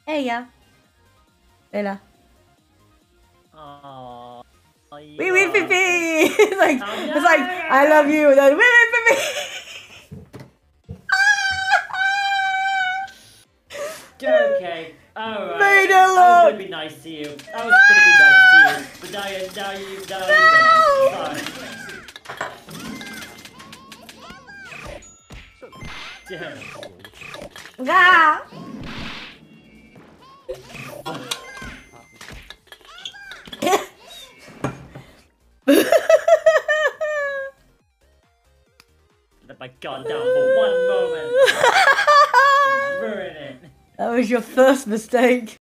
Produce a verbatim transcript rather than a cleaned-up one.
Ella. Ella. Oh. Wee wee pee pee. It's like, Oh, no. it's like, I love you. And then wee wee pee pee. Okay, alright. Made it I was look. gonna be nice to you. I was gonna be nice to you. But now you, now you, now you didn't. Sorry. Damn. Ah. Let my guard down for one moment. Ruin it. That was your first mistake.